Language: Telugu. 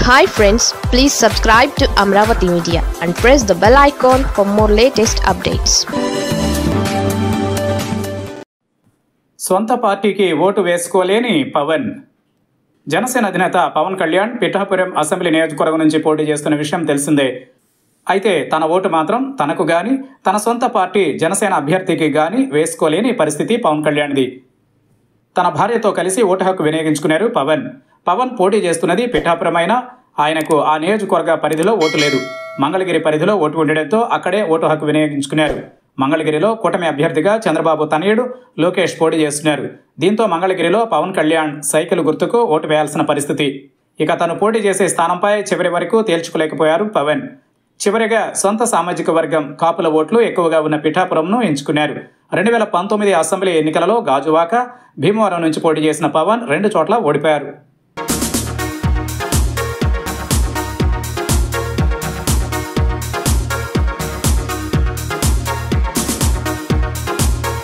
Hi friends, please subscribe to Amravati Media and press the bell icon for more latest updates. సొంత పార్టీకి ఓటు వేసుకోలేని పవన్. జనసేన అధినేత పవన్ కళ్యాణ్ పిఠాపురం అసెంబ్లీ నియోజకవర్గం నుంచి పోటీ చేస్తున్న విషయం తెలిసిందే. అయితే తన ఓటు మాత్రం తనకు గాని, తన సొంత పార్టీ జనసేన అభ్యర్థికి గాని వేసుకోలేని పరిస్థితి పవన్ కళ్యాణ్ది. తన భార్యతో కలిసి ఓటు హక్కు వినియోగించుకున్నారు పవన్. పవన్ పోటీ చేస్తున్నది పిఠాపురం అయినా ఆయనకు ఆ నియోజకవర్గ పరిధిలో ఓటు లేదు. మంగళగిరి పరిధిలో ఓటు ఉండడంతో అక్కడే ఓటు హక్కు వినియోగించుకున్నారు. మంగళగిరిలో కూటమి అభ్యర్థిగా చంద్రబాబు తనయుడు లోకేష్ పోటీ చేస్తున్నారు. దీంతో మంగళగిరిలో పవన్ కళ్యాణ్ సైకిల్ గుర్తుకు ఓటు వేయాల్సిన పరిస్థితి. ఇక తను పోటీ చేసే స్థానంపై చివరి వరకు తేల్చుకోలేకపోయారు పవన్. చివరిగా సొంత సామాజిక వర్గం కాపుల ఓట్లు ఎక్కువగా ఉన్న పిఠాపురంను ఎంచుకున్నారు. 2019 అసెంబ్లీ ఎన్నికలలో గాజువాక, భీమవరం నుంచి పోటీ చేసిన పవన్ 2 చోట్ల ఓడిపోయారు.